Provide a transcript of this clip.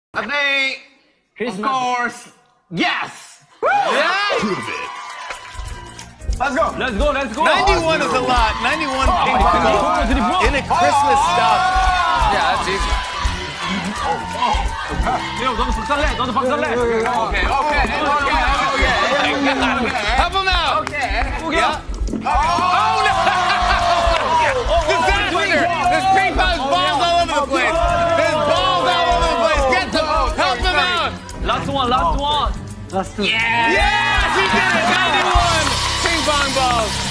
I think, of course, yes! Yeah! Prove it. Let's go. Let's go, let's go. 91 is a lot. 91 ping pong balls in a Christmas stuff. Yeah, that's easy. Yo, don't 박살내, don't 박살내. Okay. Help him out. Okay. Yeah. Oh, no! Disaster! There's ping pong balls all over the place. There's balls all over the place. Get them. Help them out. Last one, last one. Yes, he did it. 91 ping pong balls.